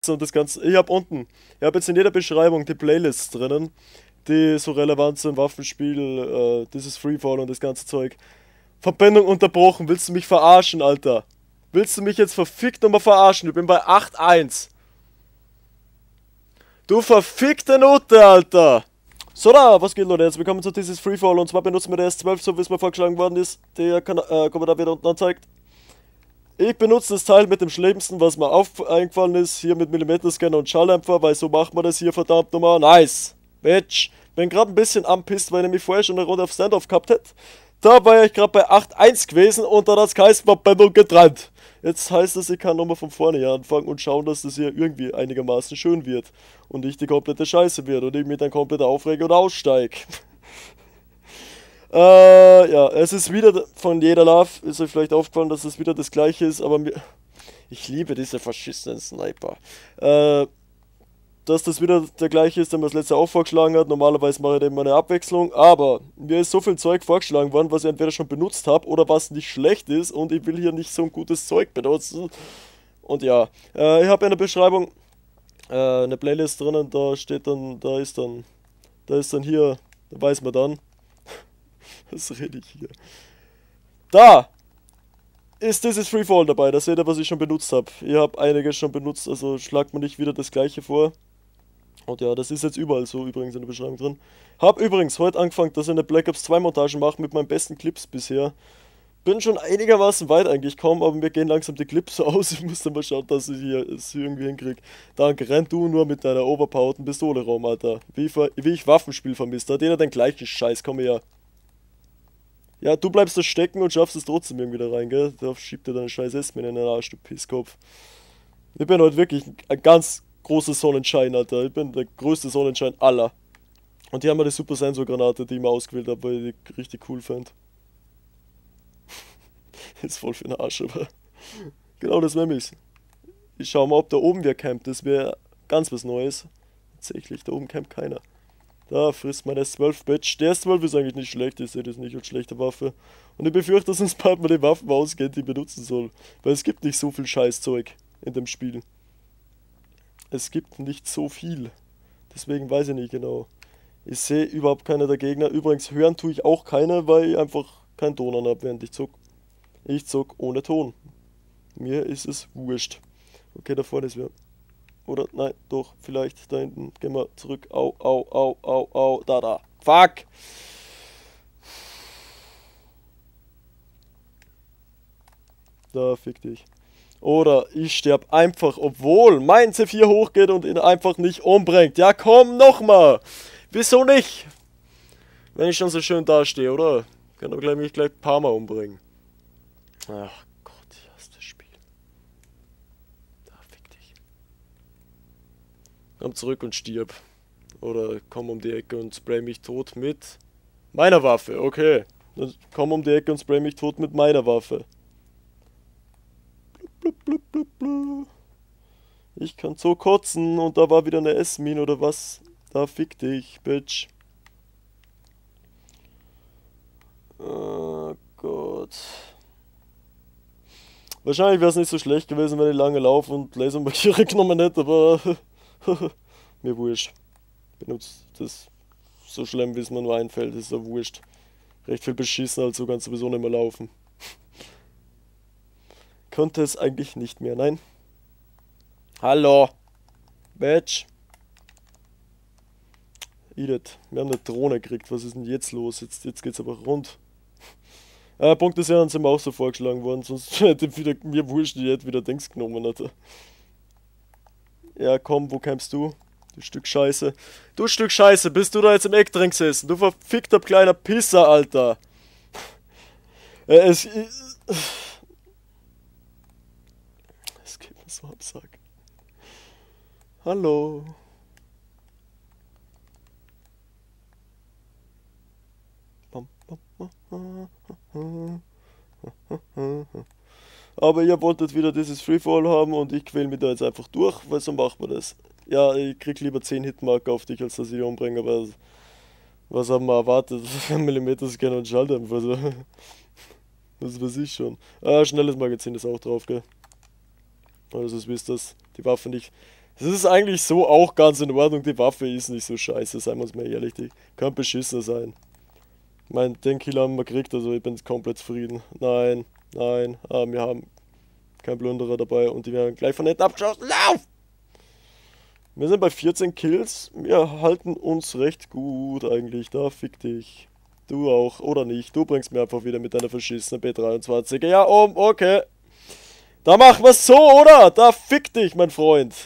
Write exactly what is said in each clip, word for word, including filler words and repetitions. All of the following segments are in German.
und das Ganze. Ich habe unten, ich habe jetzt in jeder Beschreibung die Playlists drinnen, die so relevant sind, Waffenspiel, äh, dieses Freefall und das ganze Zeug. Verbindung unterbrochen, willst du mich verarschen, Alter? Willst du mich jetzt verfickt nochmal verarschen? Ich bin bei acht eins. Du verfickte Note, Alter! So da, was geht Leute, jetzt willkommen zu dieses Freefall und zwar benutzen wir der S zwölf, so wie es mir vorgeschlagen worden ist. Der kann, äh, Kommentar wieder unten anzeigt. Ich benutze das Teil mit dem Schlimmsten, was mir auf eingefallen ist, hier mit Millimeterscanner und Schalldämpfer, weil so macht man das hier verdammt nochmal. Nice! Bitch! Bin gerade ein bisschen anpisst, weil ich mich vorher schon eine Runde auf Standoff gehabt hätte. Da war ich gerade bei acht eins gewesen und dann hat es geheißen, Verbindung getrennt. Jetzt heißt es, ich kann nochmal von vorne hier anfangen und schauen, dass das hier irgendwie einigermaßen schön wird. Und nicht die komplette Scheiße wird und ich mich dann komplett aufrege und aussteige. äh, ja, es ist wieder von jeder Love. Ist euch vielleicht aufgefallen, dass es wieder das gleiche ist, aber mir... Ich liebe diese verschissenen Sniper. Äh... Dass das wieder der gleiche ist, den man das letzte auch vorgeschlagen hat. Normalerweise mache ich immer eine Abwechslung, aber mir ist so viel Zeug vorgeschlagen worden, was ich entweder schon benutzt habe oder was nicht schlecht ist und ich will hier nicht so ein gutes Zeug benutzen. Und ja, äh, ich habe in der Beschreibung äh, eine Playlist drinnen, da steht dann, da ist dann, da ist dann hier, da weiß man dann, was rede ich hier? Da ist dieses Freefall dabei, da seht ihr, was ich schon benutzt habe. Ich habe einiges schon benutzt, also schlagt mir nicht wieder das gleiche vor. Und ja, das ist jetzt überall so übrigens in der Beschreibung drin. Hab übrigens heute angefangen, dass ich eine Black Ops zwei Montage mache mit meinen besten Clips bisher. Bin schon einigermaßen weit eigentlich kaum, aber mir gehen langsam die Clips aus. Ich muss dann mal schauen, dass ich hier es irgendwie hinkriege. Danke, renn du nur mit deiner overpowerten Pistole rum, Alter. Wie ich, wie ich Waffenspiel vermisst. Hat jeder den gleichen Scheiß, komm her. Ja, du bleibst da stecken und schaffst es trotzdem irgendwie da rein, gell? Da schiebt dir deine scheiß Esmin in den Arsch, du Pisskopf. Ich bin heute wirklich ein ganz großer Sonnenschein, Alter. Ich bin der größte Sonnenschein aller. Und die haben mir die Super Sensor Granate, die ich mir ausgewählt habe, weil ich die richtig cool fand. Ist voll für den Arsch, aber genau das wäre mich. Ich schau mal, ob da oben wer campt. Das wäre ganz was Neues. Tatsächlich, da oben campt keiner. Da frisst mein S zwölf Bitch. Der S zwölf ist eigentlich nicht schlecht, ich sehe das nicht als schlechte Waffe. Und ich befürchte, dass uns bald mal die Waffen ausgehen, die ich benutzen soll. Weil es gibt nicht so viel Scheißzeug in dem Spiel. Es gibt nicht so viel. Deswegen weiß ich nicht genau. Ich sehe überhaupt keine der Gegner. Übrigens hören tue ich auch keine, weil ich einfach keinen Ton an habe, während ich zuck. Ich zuck ohne Ton. Mir ist es wurscht. Okay, da vorne ist wer. Oder, nein, doch, vielleicht da hinten. Gehen wir zurück. Au, au, au, au, au. Da, da. Fuck! Da, fick dich. Oder ich sterb einfach, obwohl mein C vier hochgeht und ihn einfach nicht umbringt. Ja, komm, nochmal. Wieso nicht? Wenn ich schon so schön dastehe, oder? Kann aber mich gleich ein paar Mal umbringen. Ach Gott, ich hasse das Spiel. Da, fick dich. Komm zurück und stirb. Oder komm um die Ecke und spray mich tot mit meiner Waffe. Okay. Dann komm um die Ecke und spray mich tot mit meiner Waffe. Blub, blub, blub, blub. Ich kann so kotzen und da war wieder eine S-Mine oder was? Da fick dich, Bitch. Oh Gott. Wahrscheinlich wäre es nicht so schlecht gewesen, wenn ich lange laufe und Lasermarkierer genommen hätte, aber mir wurscht. Benutzt das so schlimm, wie es mir nur einfällt, ist ja wurscht. Recht viel beschissen, also kannst du sowieso nicht mehr laufen. Konnte es eigentlich nicht mehr, nein. Hallo. Bitch. Edith, wir haben eine Drohne gekriegt, was ist denn jetzt los? Jetzt, jetzt geht's aber rund. Äh, Punkt ist ja, dann sind wir auch so vorgeschlagen worden, sonst hätte ich wieder, mir wurscht, ich hätte wieder Dings genommen, Alter. Ja, komm, wo kämpfst du? Du Stück Scheiße. Du Stück Scheiße, bist du da jetzt im Eck drin gesessen? Du verfickter kleiner Pisser, Alter. Äh, es... Es geht mir so am Sack. Hallo. Aber ihr wolltet wieder dieses Freefall haben und ich quäl mich da jetzt einfach durch, weil so macht man das. Ja, ich krieg lieber zehn Hitmarker auf dich, als dass ich dich umbringe, aber was haben wir erwartet? Millimeterscanner und Schalldämpfer, also. Das weiß ich schon. Ah, schnelles Magazin ist auch drauf, gell? Also, wisst das, die Waffe nicht Es ist eigentlich so auch ganz in Ordnung, die Waffe ist nicht so scheiße, seien wir uns mal ehrlich, die kann beschissener sein. Ich meine, den Kill haben wir gekriegt, also ich bin komplett zufrieden. Nein, nein, ah, wir haben keinen Plünderer dabei und die werden gleich von hinten abgeschossen. Lauf! Wir sind bei vierzehn Kills, wir halten uns recht gut eigentlich, da fick dich. Du auch, oder nicht, du bringst mir einfach wieder mit deiner verschissenen B dreiundzwanzig. Ja, um, okay. Da machen wir's so, oder? Da fick dich, mein Freund.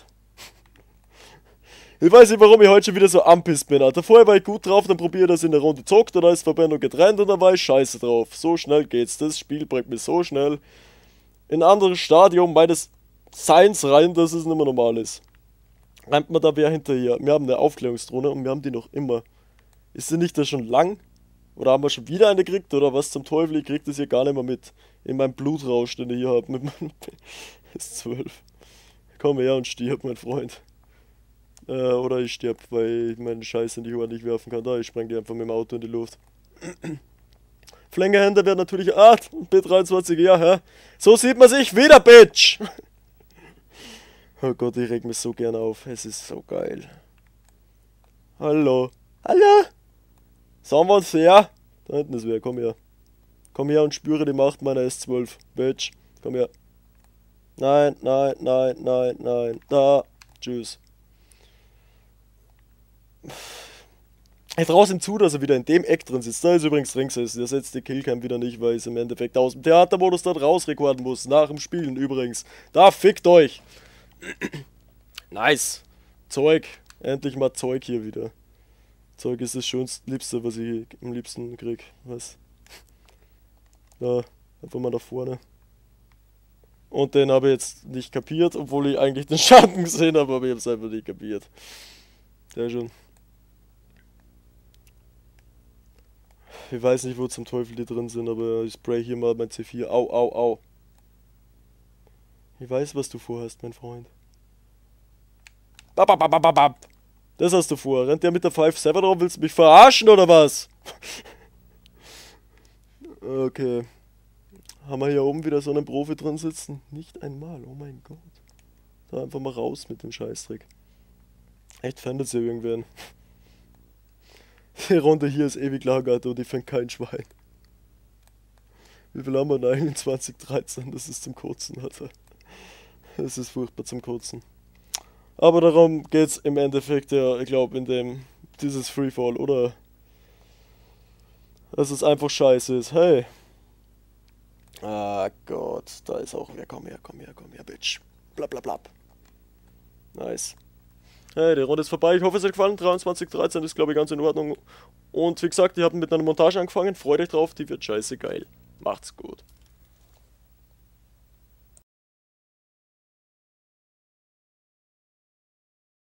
Ich weiß nicht, warum ich heute schon wieder so ampisst bin, Alter. Vorher war ich gut drauf, dann probiere ich das in der Runde zockt, oder ist Verbindung getrennt und dann war ich scheiße drauf. So schnell geht's, das Spiel bringt mich so schnell in ein anderes Stadium meines Seins rein, dass es nicht mehr normal ist. Rennt mir da wer hinterher? Wir haben eine Aufklärungsdrohne und wir haben die noch immer. Ist sie nicht da schon lang? Oder haben wir schon wieder eine gekriegt? Oder was zum Teufel? Ich krieg das hier gar nicht mehr mit. In meinem Blutrausch, den ich hier habe. Mit meinem P S zwölf. Komm her und stirb, mein Freund. Äh, oder ich sterb, weil ich meinen Scheiß in die Ohren nicht werfen kann. Da, ich spreng die einfach mit dem Auto in die Luft. Flängehänder werden natürlich... Ah, B dreiundzwanzig, ja, hä? So sieht man sich wieder, Bitch! Oh Gott, ich reg mich so gern auf. Es ist so geil. Hallo. Hallo? Sagen wir uns her? Da hinten ist wer, komm her. Komm her und spüre die Macht meiner S zwölf. Bitch, komm her. Nein, nein, nein, nein, nein. Da. Tschüss. Ich traue ihm zu, dass er wieder in dem Eck drin sitzt. Da ist übrigens Drinks. Der setzt die Killcam wieder nicht, weil es im Endeffekt aus dem Theatermodus dort rausrekorden muss. Nach dem Spielen übrigens. Da fickt euch. Nice. Zeug. Endlich mal Zeug hier wieder. Zeug ist das schönste, liebste, was ich am liebsten krieg. Was? Da, einfach mal da vorne. Und den habe ich jetzt nicht kapiert, obwohl ich eigentlich den Schatten gesehen habe, aber ich habe es einfach nicht kapiert. Sehr schön. Ich weiß nicht, wo zum Teufel die drin sind, aber ich spray hier mal mein C vier. Au, au, au. Ich weiß, was du vorhast, mein Freund. Bababababab. Das hast du vor. Rennt der mit der fünf sieben drauf? Willst du mich verarschen oder was? Okay. Haben wir hier oben wieder so einen Profi drin sitzen? Nicht einmal, oh mein Gott. Da einfach mal raus mit dem Scheißdreck. Echt fändet sie irgendwen. Die Runde hier ist ewig lang, Alter, und ich fängt kein Schwein. Wie viel haben wir denn eigentlich in zwanzig dreizehn? Das ist zum Kotzen, Alter. Das ist furchtbar zum Kotzen. Aber darum geht's im Endeffekt ja, ich glaube, in dem, dieses Freefall, oder? Dass es einfach scheiße ist. Hey. Ah Gott, da ist auch wer. Komm her, komm her, komm her, Bitch. Blablabla. Nice. Hey, die Runde ist vorbei. Ich hoffe, es hat gefallen. dreiundzwanzig dreizehn ist, glaube ich, ganz in Ordnung. Und wie gesagt, ich habe mit einer Montage angefangen. Freut euch drauf, die wird scheiße geil. Macht's gut.